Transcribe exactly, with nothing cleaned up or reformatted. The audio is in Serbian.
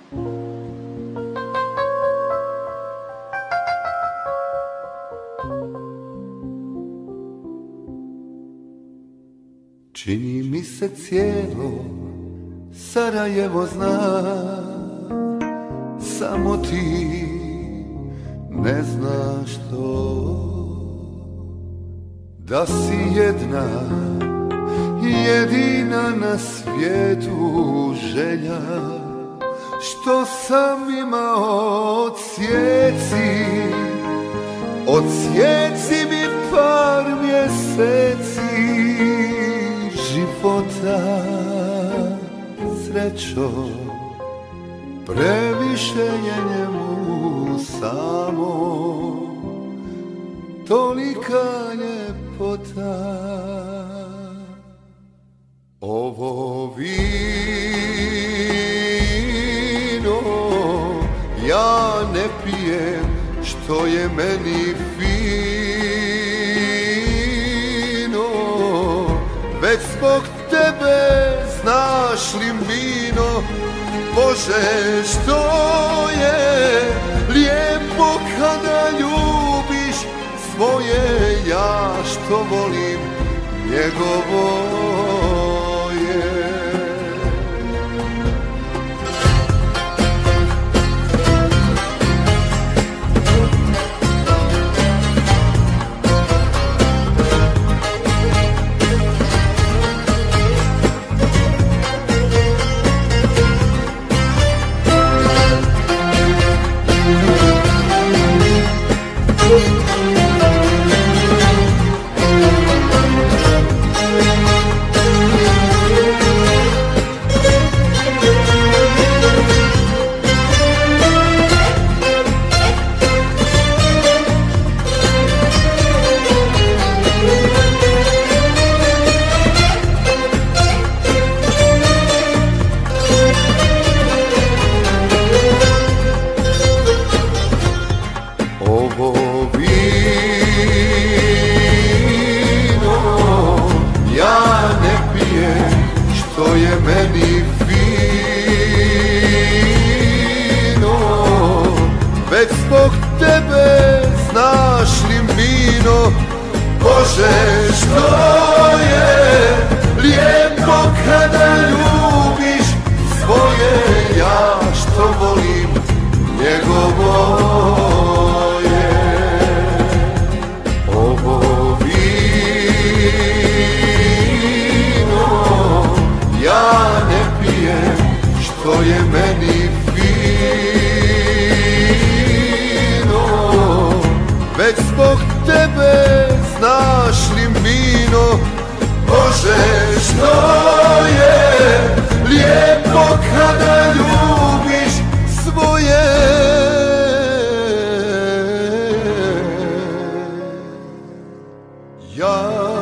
Čini mi se cijelo Sarajevo zna, samo ti ne znaš to, da si jedna, jedina na svijetu želja, što sam imao. Odsjeci, odsjeci mi par mjeseci života, srećo, previše je njemu samo, tolika ljepota. Ovo vino ja ne pijem, što je meni fino, već zbog tebe, znaš li Mino, Bože, što je lijepo kada ljubiš svoje, ja što volim njegovo je. Već zbog tebe, znaš li Mino, Bože, što je lijepo kada ljubiš svoje, ja što volim njegovo je. Ovo vino ja ne pijem, što je meni već zbog tebe, znaš li Mino, Bože, što je lijepo kada ljubiš svoje. Ja